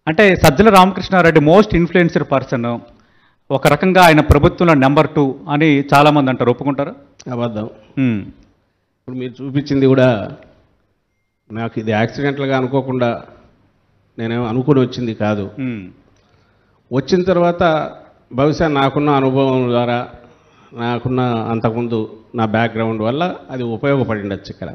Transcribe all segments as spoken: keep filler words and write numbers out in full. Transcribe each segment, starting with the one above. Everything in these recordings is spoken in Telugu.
అంటే Sajjala Ramakrishna Reddy most influenced person, ఒక రకంగా ఆయన ప్రభుత్వంలో నెంబర్ టూ అని చాలామంది అంటారు, ఒప్పుకుంటారు? అబద్ధం. ఇప్పుడు మీరు చూపించింది కూడా నాకు ఇది యాక్సిడెంటల్గా అనుకోకుండా నేనేమో అనుకుని వచ్చింది కాదు. వచ్చిన తర్వాత బహుశా నాకున్న అనుభవం ద్వారా, నాకున్న అంతకుముందు నా బ్యాక్గ్రౌండ్ వల్ల అది ఉపయోగపడి ఉండొచ్చు ఇక్కడ.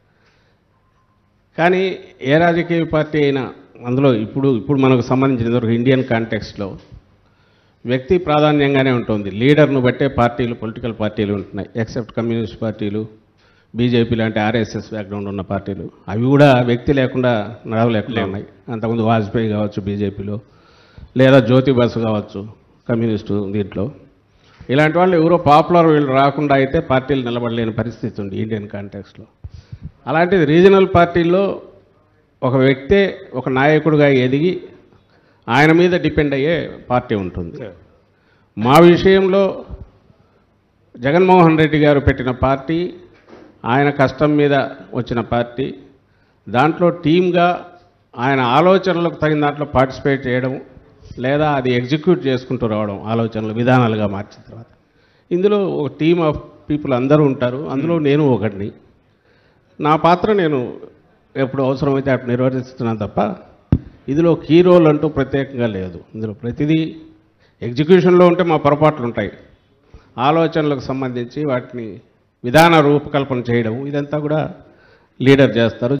కానీ ఏ రాజకీయ పార్టీ అయినా అందులో ఇప్పుడు ఇప్పుడు మనకు సంబంధించిన ఒక ఇండియన్ కాంటెక్స్ట్లో వ్యక్తి ప్రాధాన్యంగానే ఉంటుంది. లీడర్ను బట్టే పార్టీలు, పొలిటికల్ పార్టీలు ఉంటున్నాయి. ఎక్సెప్ట్ కమ్యూనిస్ట్ పార్టీలు, బీజేపీ లాంటి ఆర్ఎస్ఎస్ బ్యాక్గ్రౌండ్ ఉన్న పార్టీలు, అవి కూడా వ్యక్తి లేకుండా నడవలేకుండా ఉన్నాయి. అంతకుముందు వాజ్పేయి కావచ్చు బీజేపీలో, లేదా జ్యోతి బసు కావచ్చు కమ్యూనిస్టు దీంట్లో. ఇలాంటి వాళ్ళు ఎవరో పాపులర్ వీళ్ళు రాకుండా అయితే పార్టీలు నిలబడలేని పరిస్థితి ఉంది ఇండియన్ కాంటెక్స్లో. అలాంటిది రీజనల్ పార్టీల్లో ఒక వ్యక్తే ఒక నాయకుడిగా ఎదిగి ఆయన మీద డిపెండ్ అయ్యే పార్టీ ఉంటుంది. మా విషయంలో జగన్మోహన్ రెడ్డి గారు పెట్టిన పార్టీ, ఆయన కష్టం మీద వచ్చిన పార్టీ, దాంట్లో టీమ్గా ఆయన ఆలోచనలకు తగిన దాంట్లో పార్టిసిపేట్ చేయడం, లేదా అది ఎగ్జిక్యూట్ చేసుకుంటూ రావడం, ఆలోచనలు విధానాలుగా మార్చిన తర్వాత. ఇందులో ఒక టీమ్ ఆఫ్ పీపుల్ అందరూ ఉంటారు, అందులో నేను ఒకటిని. నా పాత్ర నేను ఎప్పుడు అవసరమైతే అప్పుడు నిర్వర్తిస్తున్నాను తప్ప ఇందులో కీ రోల్ అంటూ ప్రత్యేకంగా లేదు. ఇందులో ప్రతిదీ ఎగ్జిక్యూషన్లో ఉంటే మా పొరపాట్లు ఉంటాయి, ఆలోచనలకు సంబంధించి వాటిని విధాన రూపకల్పన చేయడం ఇదంతా కూడా లీడర్ చేస్తారు.